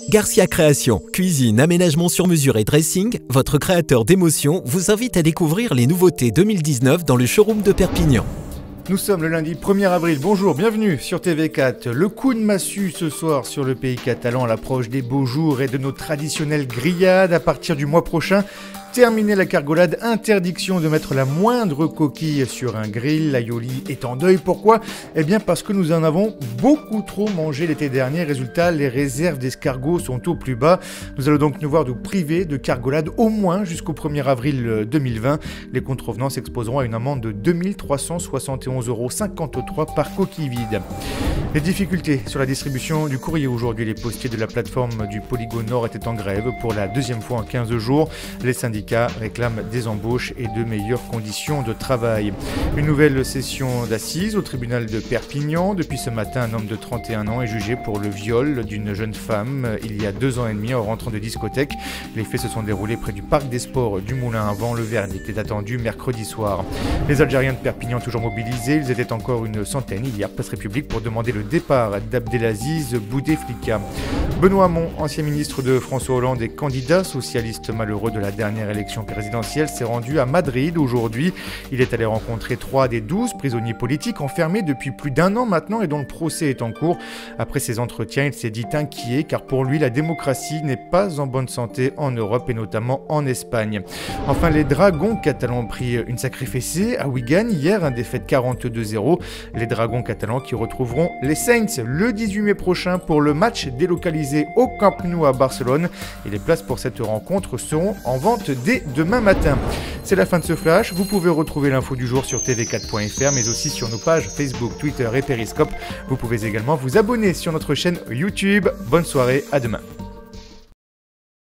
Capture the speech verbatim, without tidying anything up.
Garcia Création, cuisine, aménagement sur mesure et dressing, votre créateur d'émotions vous invite à découvrir les nouveautés deux mille dix-neuf dans le showroom de Perpignan. Nous sommes le lundi premier avril, bonjour, bienvenue sur T V quatre. Le coup de massue ce soir sur le pays catalan à l'approche des beaux jours et de nos traditionnelles grillades à partir du mois prochain. Terminer la cargolade, interdiction de mettre la moindre coquille sur un grill. L'aioli est en deuil. Pourquoi ? Eh bien parce que nous en avons beaucoup trop mangé l'été dernier. Résultat, les réserves d'escargots sont au plus bas. Nous allons donc nous voir nous priver de cargolade au moins jusqu'au premier avril deux mille vingt. Les contrevenants s'exposeront à une amende de deux mille trois cent soixante et onze euros cinquante-trois par coquille vide. Les difficultés sur la distribution du courrier aujourd'hui. Les postiers de la plateforme du Polygone Nord étaient en grève pour la deuxième fois en quinze jours. Les syndicats réclament des embauches et de meilleures conditions de travail. Une nouvelle session d'assises au tribunal de Perpignan. Depuis ce matin, un homme de trente et un ans est jugé pour le viol d'une jeune femme il y a deux ans et demi en rentrant de discothèque. Les faits se sont déroulés près du parc des sports du Moulin à Vent. Le verdict est attendu mercredi soir. Les Algériens de Perpignan toujours mobilisés. Ils étaient encore une centaine hier, place République, pour demander le départ d'Abdelaziz Bouteflika. Benoît Hamon, ancien ministre de François Hollande et candidat socialiste malheureux de la dernière élection présidentielle, s'est rendu à Madrid aujourd'hui. Il est allé rencontrer trois des douze prisonniers politiques enfermés depuis plus d'un an maintenant et dont le procès est en cours. Après ces entretiens, il s'est dit inquiet car pour lui, la démocratie n'est pas en bonne santé en Europe et notamment en Espagne. Enfin, les Dragons catalans ont pris une sacrée fessée à Wigan hier, un défaite quarante-deux zéro. Les Dragons catalans qui retrouveront les Saints le dix-huit mai prochain pour le match délocalisé au Camp Nou à Barcelone. Et les places pour cette rencontre seront en vente dès demain matin. C'est la fin de ce flash. Vous pouvez retrouver l'info du jour sur T V quatre point F R, mais aussi sur nos pages Facebook, Twitter et Periscope. Vous pouvez également vous abonner sur notre chaîne YouTube. Bonne soirée, à demain.